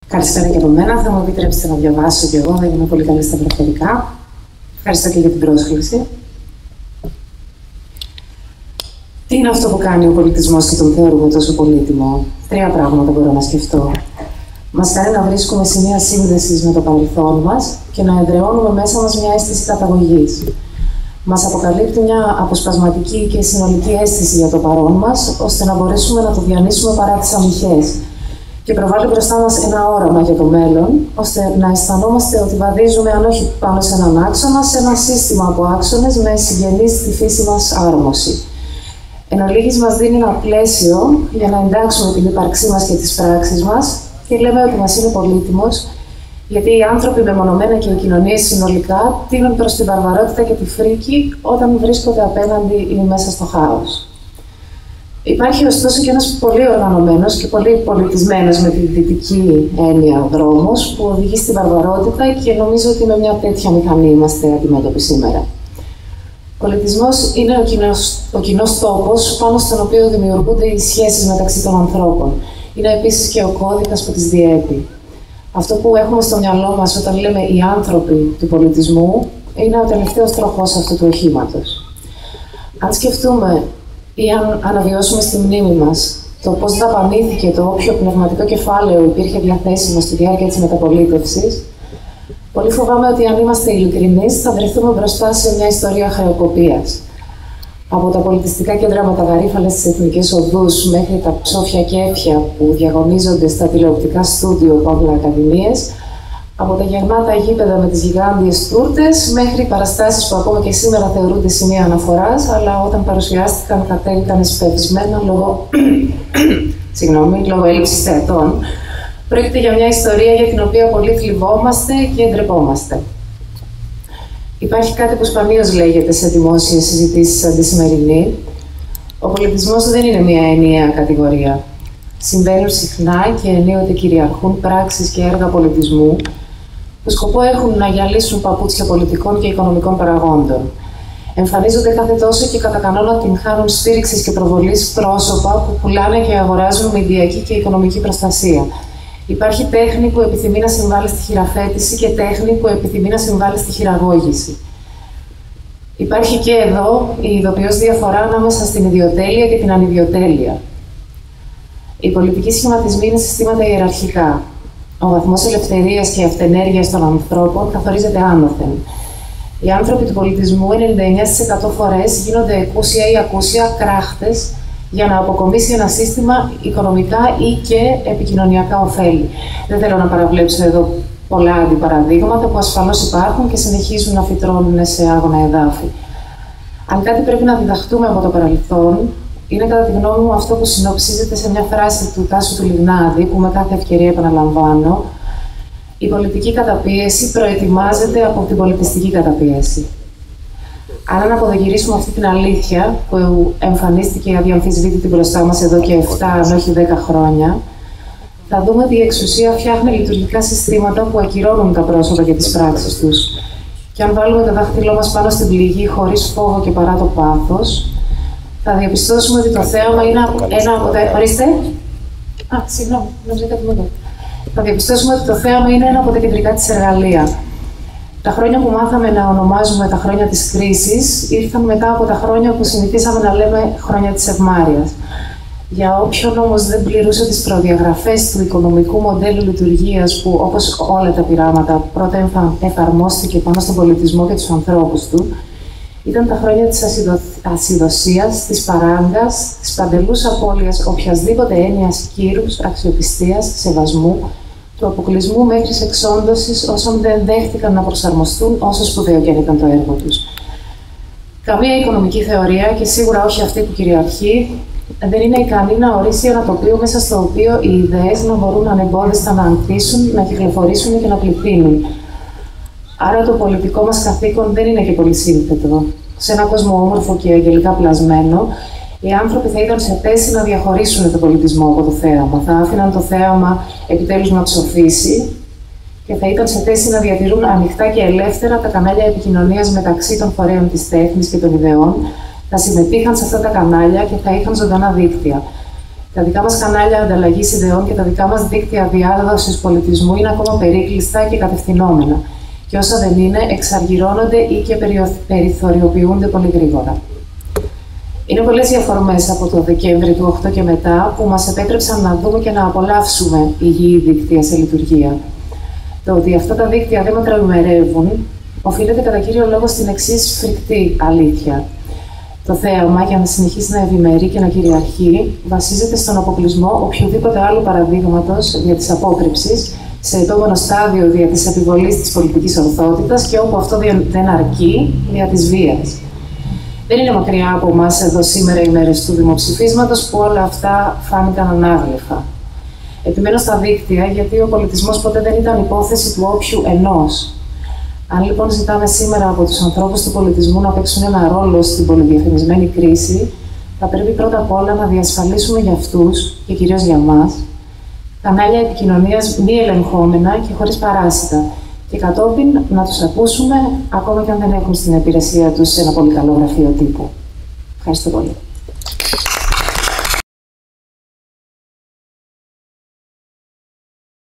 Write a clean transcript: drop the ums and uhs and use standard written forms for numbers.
Καλησπέρα και από μένα. Θα μου επιτρέψετε να διαβάσω και εγώ, θα είμαι πολύ καλή στα προφορικά. Ευχαριστώ και για την πρόσκληση. Τι είναι αυτό που κάνει ο πολιτισμός και τον θεωρούμε τόσο πολύτιμο? Τρία πράγματα μπορώ να σκεφτώ. Μας κάνει να βρίσκουμε σημεία σύνδεσης με το παρελθόν μας και να εδραιώνουμε μέσα μας μια αίσθηση καταγωγής. Μας αποκαλύπτει μια αποσπασματική και συνολική αίσθηση για το παρόν μας, ώστε να μπορέσουμε να το διανύσουμε παρά τις αμυχές. Και προβάλλει μπροστά μας ένα όραμα για το μέλλον, ώστε να αισθανόμαστε ότι βαδίζουμε, αν όχι πάνω σε έναν άξονα, σε ένα σύστημα από άξονες με συγγενή στη φύση μας άρμωση. Εν ολίγης μας δίνει ένα πλαίσιο για να εντάξουμε την ύπαρξή μας και τις πράξεις μας και λέμε ότι μας είναι πολύτιμος, γιατί οι άνθρωποι μεμονωμένα και οι κοινωνίες συνολικά τείνουν προς την βαρβαρότητα και τη φρίκη όταν βρίσκονται απέναντι ή μέσα στο χάος. Υπάρχει ωστόσο και ένας πολύ οργανωμένος και πολύ πολιτισμένος με τη δυτική έννοια δρόμος που οδηγεί στη βαρβαρότητα και νομίζω ότι με μια τέτοια μηχανή είμαστε αντιμέτωποι σήμερα. Ο πολιτισμός είναι ο κοινός τόπος πάνω στον οποίο δημιουργούνται οι σχέσεις μεταξύ των ανθρώπων. Είναι επίσης και ο κώδικας που τις διέπει. Αυτό που έχουμε στο μυαλό μας όταν λέμε οι άνθρωποι του πολιτισμού είναι ο τελευταίος τροχός αυτού του οχήματος. Αν σκεφτούμε ή αν αναβιώσουμε στη μνήμη μας το πώς δαπανήθηκε το όποιο πνευματικό κεφάλαιο υπήρχε διαθέσιμο στη διάρκεια της μεταπολίτευσης, πολύ φοβάμαι ότι αν είμαστε ειλικρινείς θα βρεθούμε μπροστά σε μια ιστορία χρεοκοπίας. Από τα πολιτιστικά κέντρα με τα γαρίφαλα στις εθνικές οδούς μέχρι τα ψόφια κέφια που διαγωνίζονται στα τηλεοπτικά στούντιο παύλα ακαδημίες, από τα γεμάτα γήπεδα με τις γιγάντιες τούρτες μέχρι παραστάσεις που ακόμα και σήμερα θεωρούνται σημεία αναφοράς, αλλά όταν παρουσιάστηκαν κατέληκαν εσπευσμένα λόγω έλλειψης θεατών. Πρόκειται για μια ιστορία για την οποία πολύ θλιβόμαστε και ντρεπόμαστε. Υπάρχει κάτι που σπανίως λέγεται σε δημόσιες συζητήσεις σαν τη σημερινή. Ο πολιτισμός δεν είναι μια ενιαία κατηγορία. Συμβαίνουν συχνά και ενίοτε κυριαρχούν πράξεις και έργα πολιτισμού που σκοπό έχουν να γυαλίσουν παπούτσια πολιτικών και οικονομικών παραγόντων. Εμφανίζονται κάθε τόσο και κατά κανόνα την χάνουν στήριξης και προβολής πρόσωπα που πουλάνε και αγοράζουν μηντιακή και οικονομική προστασία. Υπάρχει τέχνη που επιθυμεί να συμβάλλει στη χειραφέτηση και τέχνη που επιθυμεί να συμβάλλει στη χειραγώγηση. Υπάρχει και εδώ η ειδοποιώς διαφορά ανάμεσα στην ιδιοτέλεια και την ανιδιοτέλεια. Οι πολιτικοί σχηματισμοί είναι συστήματα ιεραρχικά. Ο βαθμός ελευθερίας και αυτενέργειας των ανθρώπων καθορίζεται άνωθεν. Οι άνθρωποι του πολιτισμού 99% φορές γίνονται εκούσια ή ακούσια κράχτες για να αποκομίσει ένα σύστημα οικονομικά ή και επικοινωνιακά ωφέλη. Δεν θέλω να παραβλέψω εδώ πολλά αντιπαραδείγματα που ασφαλώς υπάρχουν και συνεχίζουν να φυτρώνουν σε άγωνα εδάφη. Αν κάτι πρέπει να διδαχτούμε από το παρελθόν, είναι κατά τη γνώμη μου αυτό που συνοψίζεται σε μια φράση του Τάσου του Λιγνάδη, που με κάθε ευκαιρία επαναλαμβάνω: η πολιτική καταπίεση προετοιμάζεται από την πολιτιστική καταπίεση. Αν αποδογυρίσουμε αυτή την αλήθεια που εμφανίστηκε αδιαμφισβήτητη μπροστά μας εδώ και 7 αν όχι 10 χρόνια, θα δούμε ότι η εξουσία φτιάχνει λειτουργικά συστήματα που ακυρώνουν τα πρόσωπα και τις πράξεις τους. Και αν βάλουμε το δάχτυλό μας πάνω στην πληγή χωρίς φόβο και παρά το πάθος, θα διαπιστώσουμε ότι το θέαμα είναι ένα από τα... Ορίστε. Συγγνώμη, νομίζω κάτι μου. Θα διαπιστώσουμε ότι το θέαμα είναι ένα από τα κεντρικά της εργαλεία. Τα χρόνια που μάθαμε να ονομάζουμε τα χρόνια της κρίσης ήρθαν μετά από τα χρόνια που συνηθίσαμε να λέμε χρόνια της ευμάρειας. Για όποιον όμως δεν πληρούσε τις προδιαγραφές του οικονομικού μοντέλου λειτουργίας που, όπως όλα τα πειράματα, πρώτα εφαρμόστηκε πάνω στον πολιτισμό και τους ανθρώπους του, ήταν τα χρόνια της ασυδοσίας, της παράγκας, της παντελούς απώλειας οποιασδήποτε έννοιας κύρους, αξιοπιστίας, σεβασμού, του αποκλεισμού μέχρι εξόντωσης όσων δεν δέχτηκαν να προσαρμοστούν όσο σπουδαίο και αν ήταν το έργο τους. Καμία οικονομική θεωρία, και σίγουρα όχι αυτή που κυριαρχεί, δεν είναι ικανή να ορίσει ένα τοπίο μέσα στο οποίο οι ιδέες να μπορούν ανεμπόδιστα να ανθίσουν, να κυκλοφορήσουν και να πληθύνουν. Άρα το πολιτικό μας καθήκον δεν είναι και πολύ σύνθετο. Σε έναν κόσμο όμορφο και αγγελικά πλασμένο, οι άνθρωποι θα ήταν σε θέση να διαχωρίσουν τον πολιτισμό από το θέαμα. Θα άφηναν το θέαμα επιτέλους να τους οφήσει και θα ήταν σε θέση να διατηρούν ανοιχτά και ελεύθερα τα κανάλια επικοινωνίας μεταξύ των φορέων της τέχνης και των ιδεών, θα συμμετείχαν σε αυτά τα κανάλια και θα είχαν ζωντανά δίκτυα. Τα δικά μας κανάλια ανταλλαγής ιδεών και τα δικά μας δίκτυα διάδοσης πολιτισμού είναι ακόμα περίκλειστα και κατευθυνόμενα. Και όσα δεν είναι, εξαργυρώνονται ή και περιθωριοποιούνται πολύ γρήγορα. Είναι πολλές οι αφορμές από το Δεκέμβρη του 8 και μετά που μας επέτρεψαν να δούμε και να απολαύσουμε υγιή δίκτυα σε λειτουργία. Το ότι αυτά τα δίκτυα δεν μακροημερεύουν οφείλεται κατά κύριο λόγο στην εξής φρικτή αλήθεια. Το θέαμα, για να συνεχίσει να ευημερεί και να κυριαρχεί, βασίζεται στον αποκλεισμό οποιοδήποτε άλλου παραδείγματος δια της απόκρυψης, σε επόμενο στάδιο δια της επιβολής της πολιτικής ορθότητας και όπου αυτό δεν αρκεί, δια της βίας. Δεν είναι μακριά από εμάς εδώ σήμερα οι μέρες του δημοψηφίσματος που όλα αυτά φάνηκαν ανάγλυφα. Επιμένω στα δίκτυα γιατί ο πολιτισμός ποτέ δεν ήταν υπόθεση του όποιου ενός. Αν λοιπόν ζητάμε σήμερα από τους ανθρώπους του πολιτισμού να παίξουν ένα ρόλο στην πολυδιαφημισμένη κρίση, θα πρέπει πρώτα απ' όλα να διασφαλίσουμε για αυτούς και κυρίως για μας κανάλια επικοινωνίας μη ελεγχόμενα και χωρίς παράσιτα και κατόπιν να τους ακούσουμε ακόμα και αν δεν έχουν στην υπηρεσία τους ένα πολύ καλό γραφείο τύπου. Ευχαριστώ πολύ.